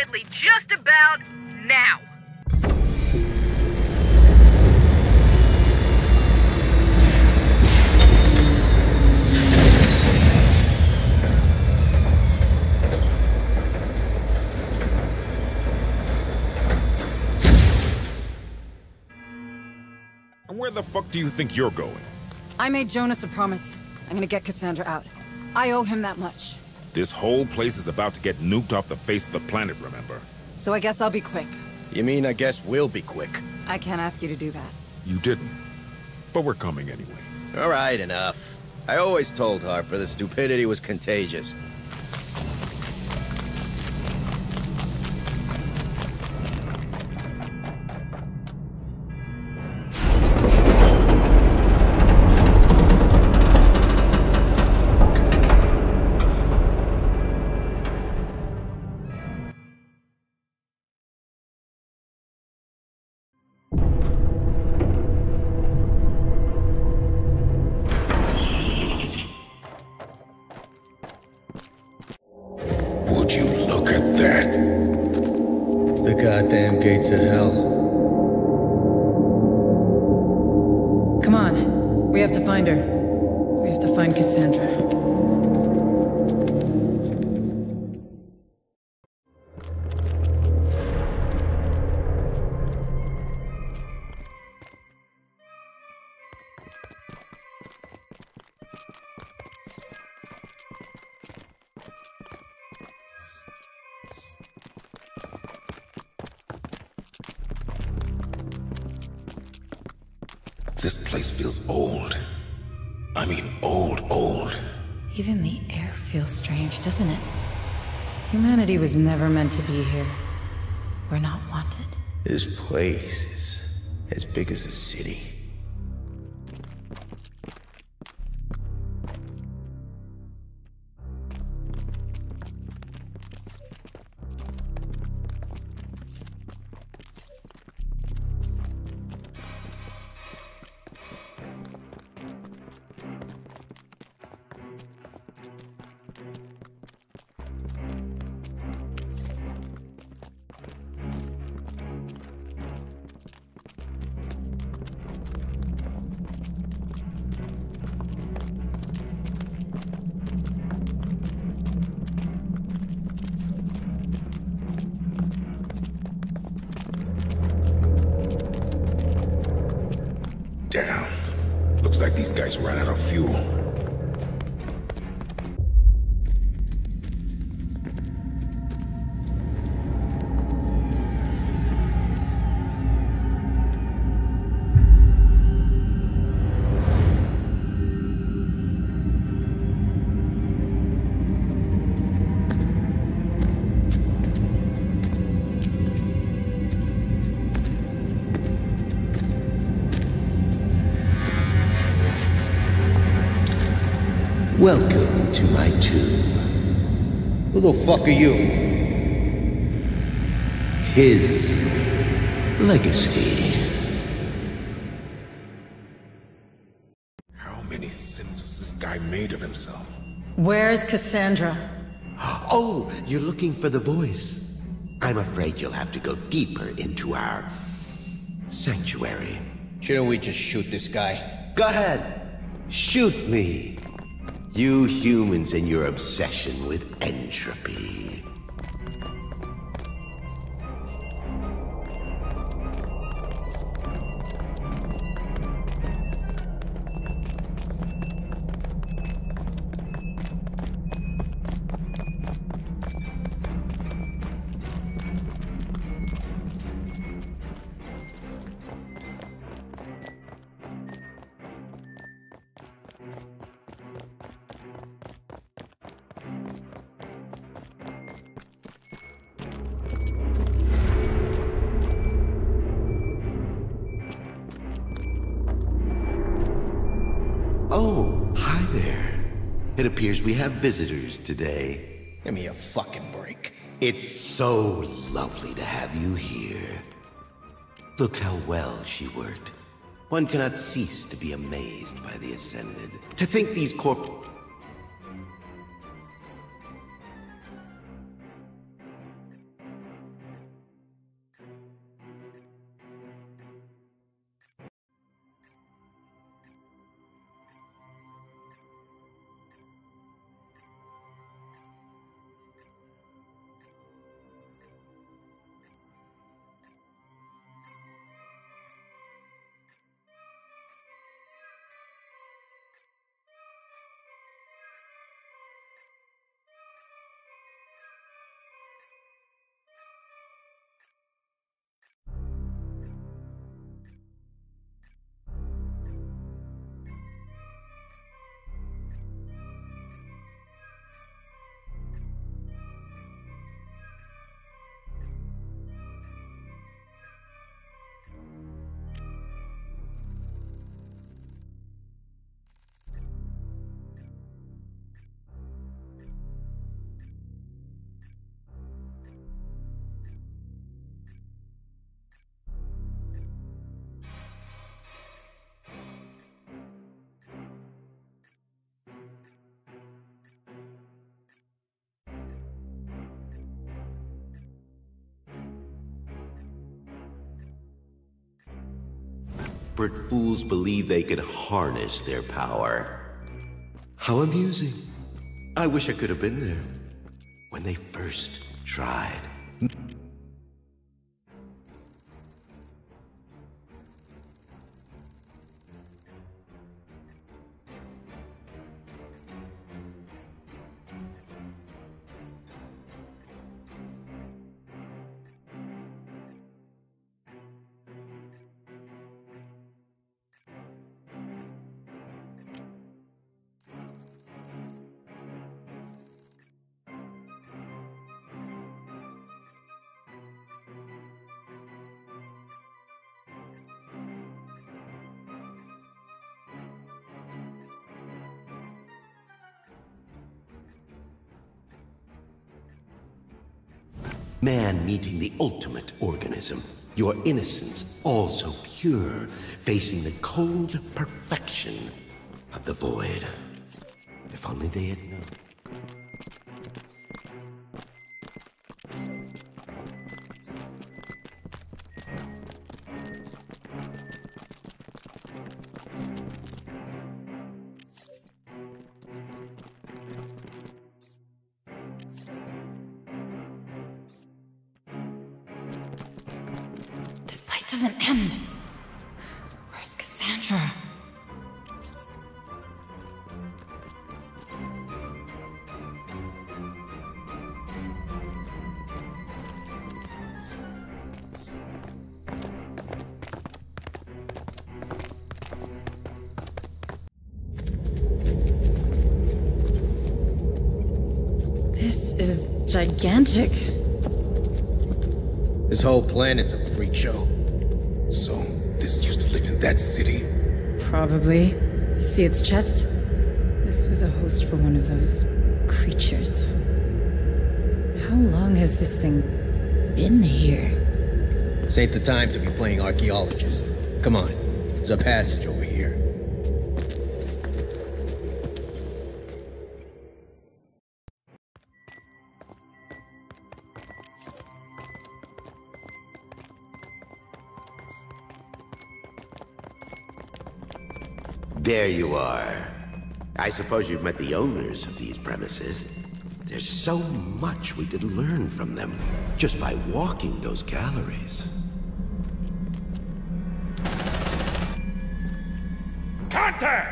apparently just about now. And where the fuck do you think you're going? I made Jonas a promise. I'm gonna get Cassandra out. I owe him that much. This whole place is about to get nuked off the face of the planet, remember? So I guess I'll be quick. You mean I guess we'll be quick? I can't ask you to do that. You didn't. But we're coming anyway. All right, enough. I always told Harper the stupidity was contagious. Would you look at that? It's the goddamn gates of hell. Come on. We have to find her. We have to find Cassandra. This place feels old. I mean old. Even the air feels strange, doesn't it? Humanity was never meant to be here. We're not wanted. This place is as big as a city. Damn. Looks like these guys ran out of fuel. Welcome to my tomb. Who the fuck are you? His legacy. How many sins has this guy made of himself? Where's Cassandra? Oh, you're looking for the voice. I'm afraid you'll have to go deeper into our sanctuary. Shouldn't we just shoot this guy? Go ahead. Shoot me. You humans and your obsession with entropy. Oh, hi there. It appears we have visitors today. Give me a fucking break. It's so lovely to have you here. Look how well she worked. One cannot cease to be amazed by the Ascended. To think these corp... desperate fools believe they could harness their power. How amusing. I wish I could have been there when they first tried. Man meeting the ultimate organism. Your innocence all so pure, facing the cold perfection of the void. If only they had known. This place doesn't end. Where's Cassandra? This is gigantic. This whole planet's a freak show. So, this used to live in that city? Probably. See its chest? This was a host for one of those creatures. How long has this thing been here? This ain't the time to be playing archaeologist. Come on, there's a passage over here. There you are. I suppose you've met the owners of these premises. There's so much we could learn from them just by walking those galleries. Contact!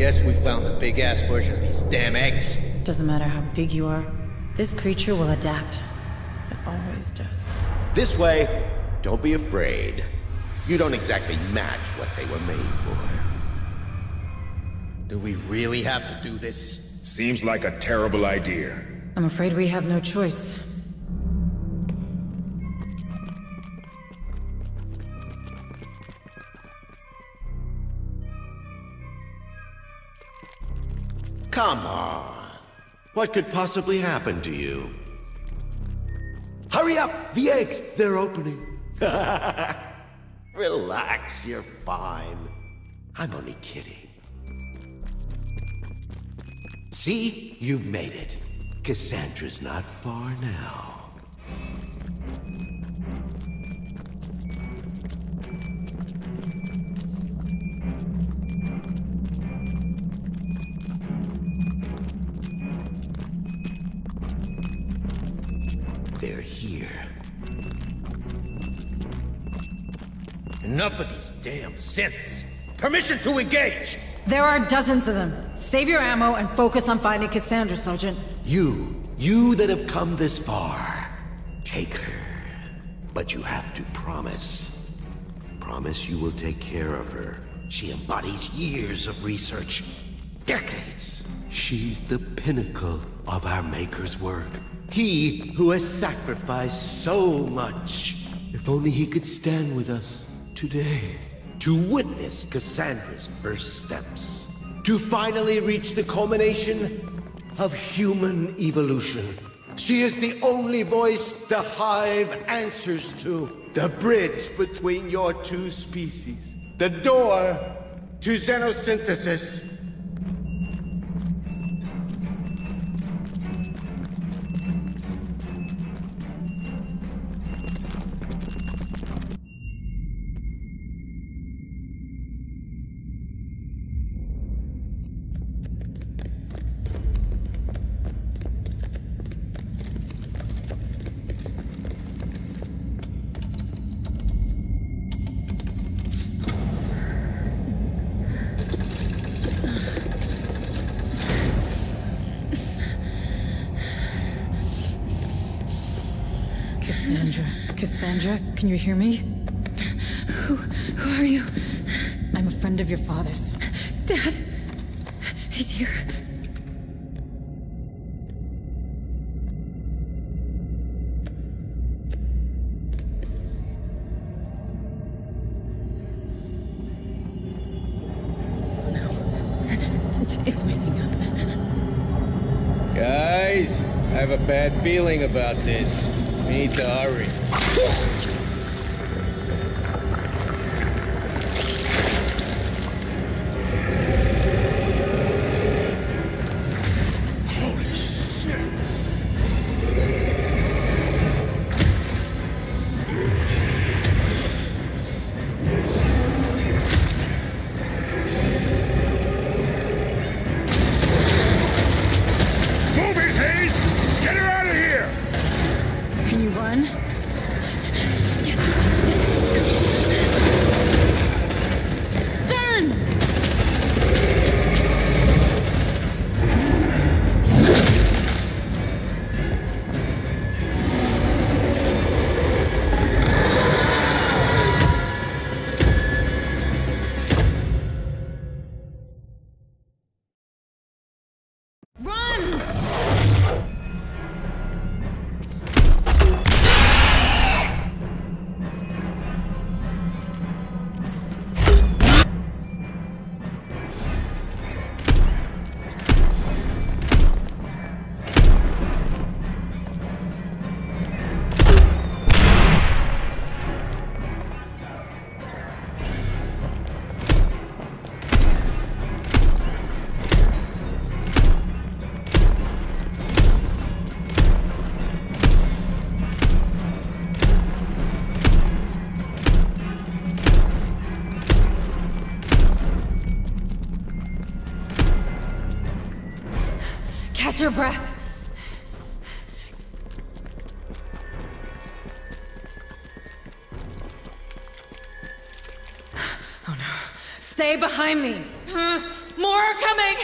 Guess we found the big-ass version of these damn eggs. Doesn't matter how big you are, this creature will adapt. It always does. This way. Don't be afraid. You don't exactly match what they were made for. Do we really have to do this? Seems like a terrible idea. I'm afraid we have no choice. Come on. What could possibly happen to you? Hurry up! The eggs! They're opening. Relax, you're fine. I'm only kidding. See? You made it. Cassandra's not far now. They're here. Enough of these damn synths. Permission to engage! There are dozens of them. Save your ammo and focus on finding Cassandra, Sergeant. You that have come this far, take her. But you have to promise. Promise you will take care of her. She embodies years of research. Decades. She's the pinnacle of our Maker's work. He who has sacrificed so much. If only he could stand with us today. To witness Cassandra's first steps. To finally reach the culmination of human evolution. She is the only voice the Hive answers to. The bridge between your two species. The door to xenosynthesis. Cassandra, can you hear me? Who are you? I'm a friend of your father's. Dad? He's here. No. It's waking up. Guys, I have a bad feeling about this. We need to hurry. Holy shit! Move it, Hayes! Get her out of here! Can you run? Yes, Stern! Run! Catch your breath. Oh no. Stay behind me. More are coming!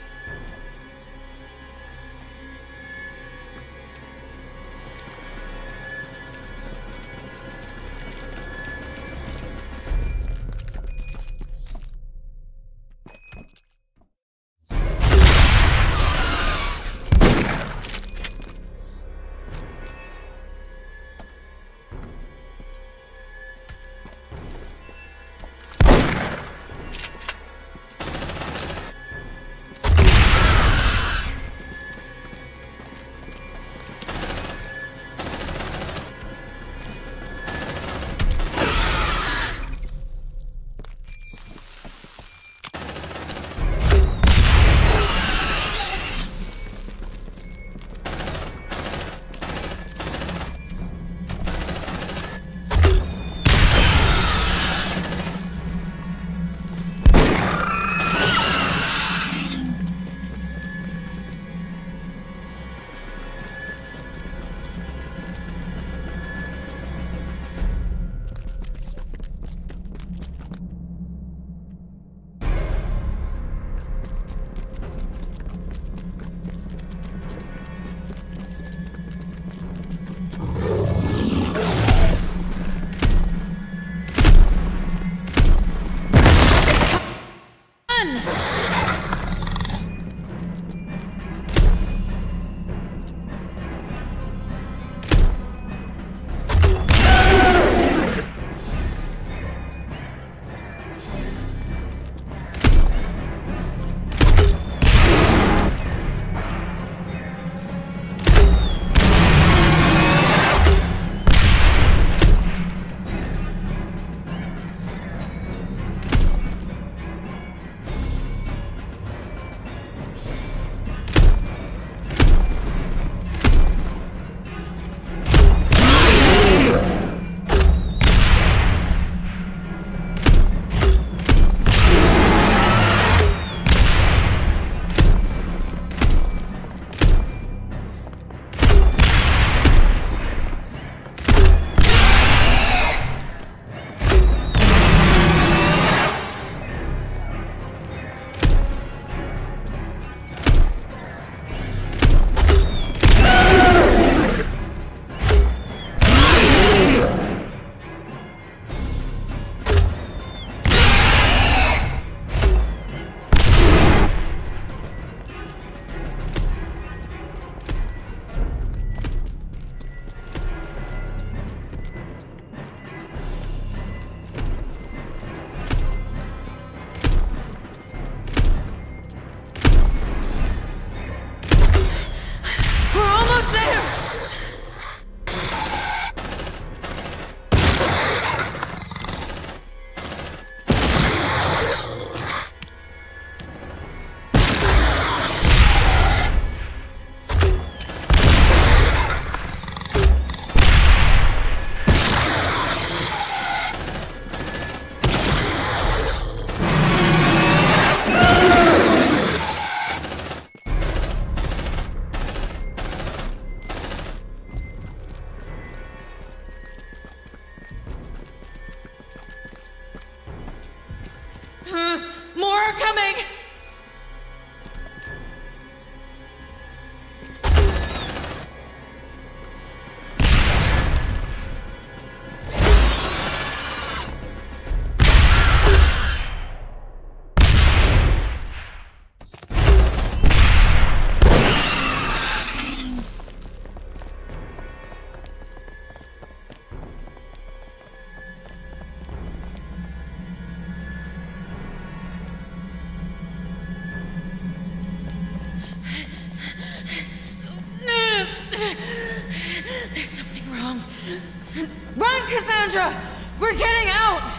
Run, Cassandra! We're getting out!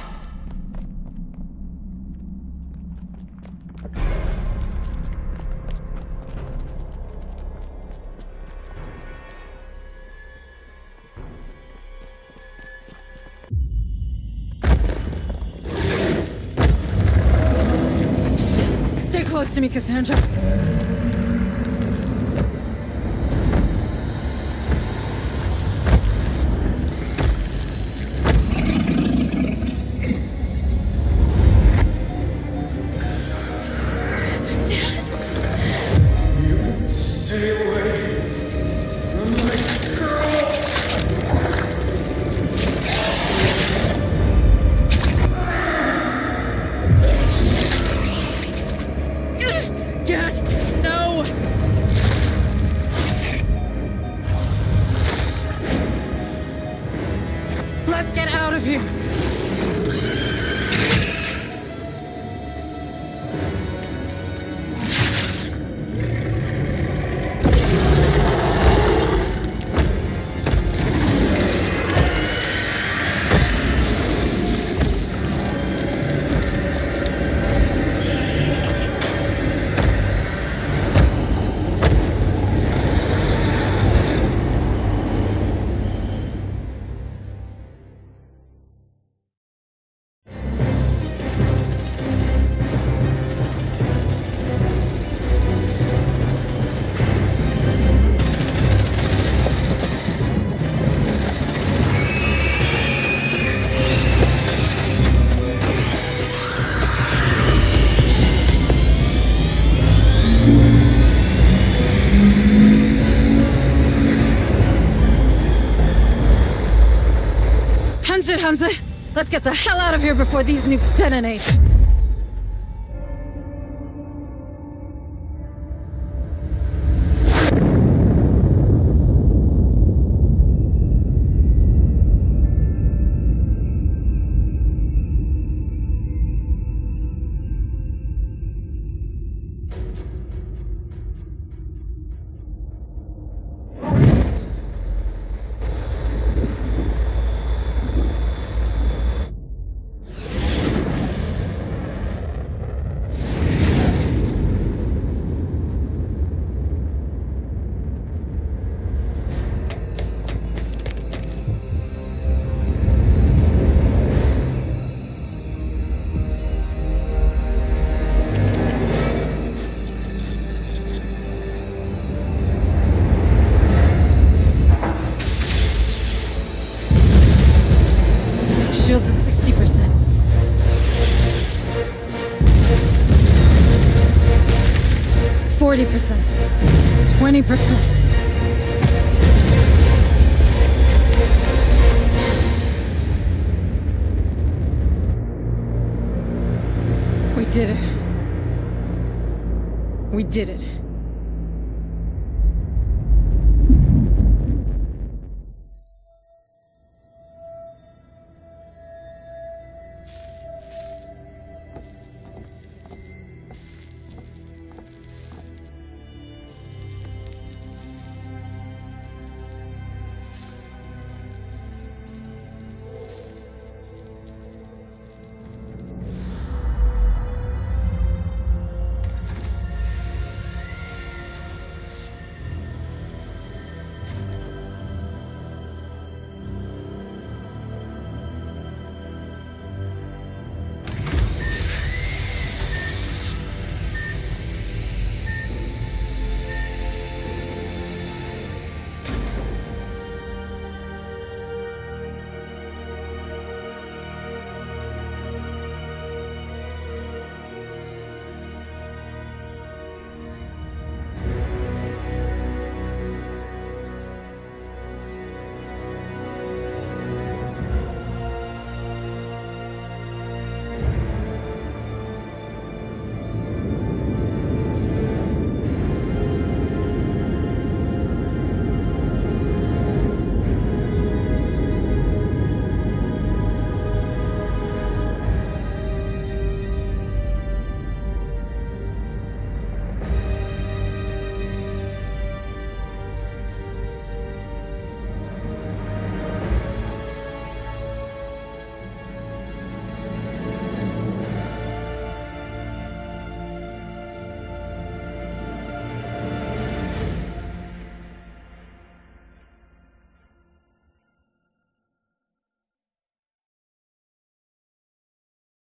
Shit! Stay close to me, Cassandra! Hansa, let's get the hell out of here before these nukes detonate! Shields at 60%. %40. 20%. We did it. We did it.